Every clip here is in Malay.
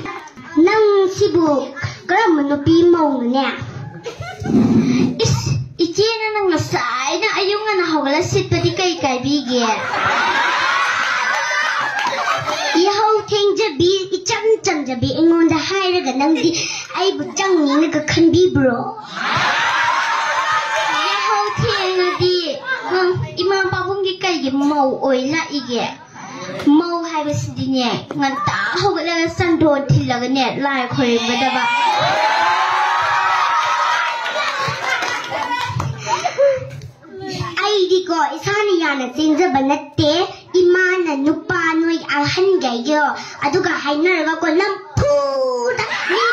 Nang sibu karam nupi maungnya. Ichi na nang nasay na ayung na hawala sit pati kay bige. Ihaw ting jabi ichang jabi ingon da hayra nang di ay butang ni nagkakanbi bro. Ihaw ting di ima pabung gi kay gi mau oy la ige. Mau hai bas di ne ngan ta hawala sando thilaga ne lai khoi badaba. Ko isani yana sinja banate imana nupa noi alhan gayo aduga hainaraga ko lampuda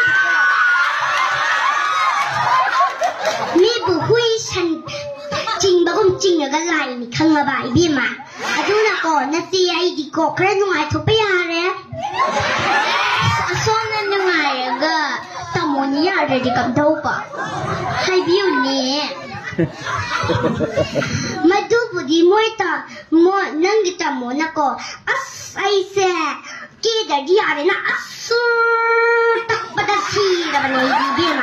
ni bu hui shan jingbagum jingnaga lai ni khangaba ibima aduna ko nasi ai di ko kra nungai thopa yare asona nungai ga tamoni yare di kam daupa hai biu ni Madubu di moita mo nangita mo nako as ay se kida di are na asur tak pada si dapat ni di ma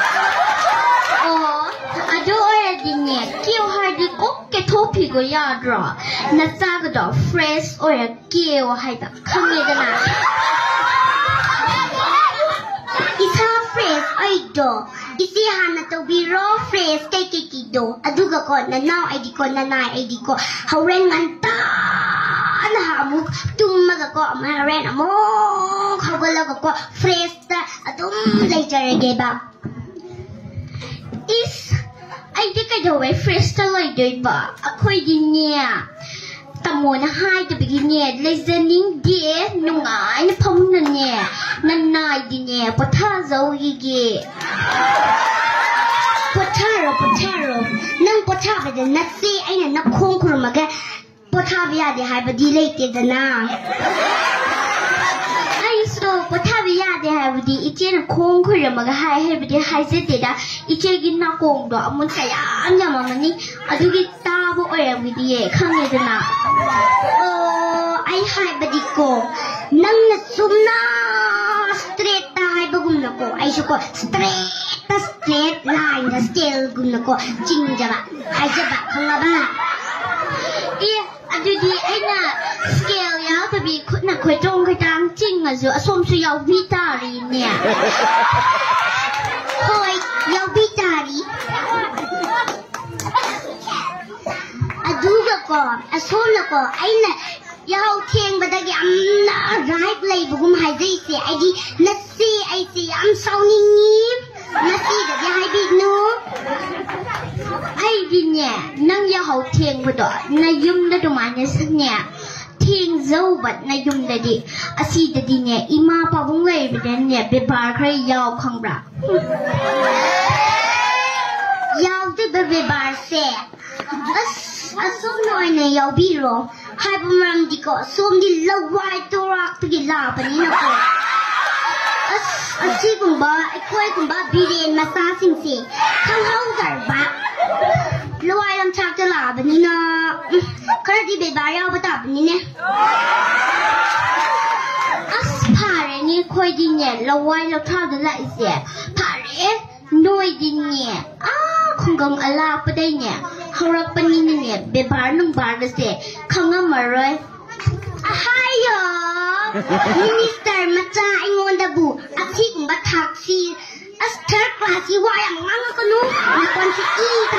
oh ado ora di ne kio har di ko ke topi go ya dra na sa ga do fresh ora kio hai ta khange da na isa fresh ai do isi hana to be raw fresh kay do aduga ko na now ay di ko na nai ay di ko hawren nganta na hamu tumaga ko maharen amo khagala ko fresh ta adum later ge ba is ay di ka do fresh ta lai doi ba akhoi di nya tamo na hai to begin ne listening de nungai na phom na ne na nai di ne patha zo ge Potaro nang potaba de nasi aina na khong khurmaga potaba ya de hai badi leite da na ai so potaba ya de hai badi iche na khong khurmaga hai hai badi hai se de da iche gi na kong do amun sa ya nya ma mani adu gi ta bo oya badi ye khang ne da na ai hai badi ko nang na sumna straight ta hai bagum na ko ai so ko straight line the scale guna ko jingjaba hajaba khangaba adudi aina scale ya to bi khutna khoi tong khoi tang jing azu asom su yaw vitari ne khoi yaw vitari aduga ko asom na ko aina yaw thieng badagi amna right lay bugum haijai se aidi nasi ai se am sauni nasi da ya hai bi nu ai di nya nang ya hau thieng bu do na yum da do ma nya sak nya thieng zau bat na yum da di asi da di nya ima pa bung lai bi den nya be bar khrai yaw khang bra yaw de be bar se asum noi ne yaw bi ro hai bu mam di ko som di lawai to rak tu gi la pa ni na ko Aci kumba, ekoi kumba birin masa singsi, kang hau garba. Luai lam chak jala bani na, kar di bebar yau bata bani ne. As pare ni koi di ne, luai lam chak jala isi, pare noi di ne. Kungam ala padai ne, harak pani ne, bebar nung bar dese, kangam maroy. Ahayo, Minister macha ingon dabu, aksi kumba taksi, as third class wayang mga kanu, nakon si ita.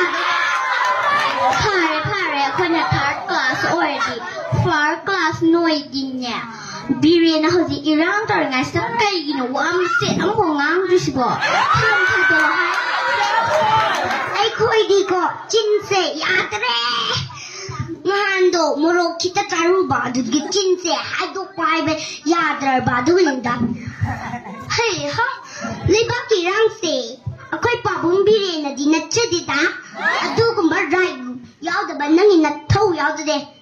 Pare, kona third class already, fourth class noi din niya. Biri na hozi irang tar nga sa kay ginawang sit ang bungang disibo. Tham to hai. Ay koi di ko, jinse yatre. Mahando moro kita taru ba dudgi jinse hado kwai be yadrar ba dulinda. Hey ha, liba kirang se. Ako'y pabong biri na di na chadida. Adu kumba rai. Yaw da ba nangin na tau yaw da de.